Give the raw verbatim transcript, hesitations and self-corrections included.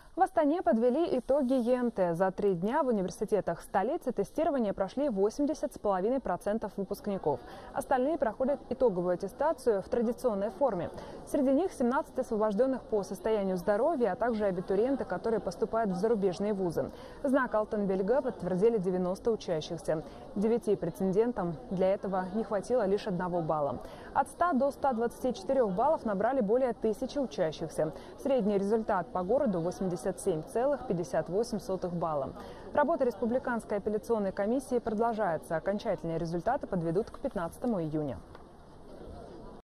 В Астане подвели итоги Е Н Т. За три дня в университетах столицы тестирование прошли восемьдесят с половиной процентов выпускников. Остальные проходят итоговую аттестацию в традиционной форме. Среди них семнадцать освобожденных по состоянию здоровья, а также абитуриенты, которые поступают в зарубежные вузы. Знак «Алтын белгі» подтвердили девяносто учащихся. Девяти претендентам для этого не хватило лишь одного балла. От ста до ста двадцати четырёх баллов набрали более тысячи учащихся. Средний результат по городу восемьдесят семь целых пятьдесят восемь сотых балла. Работа Республиканской апелляционной комиссии продолжается. Окончательные результаты подведут к пятнадцатому июня.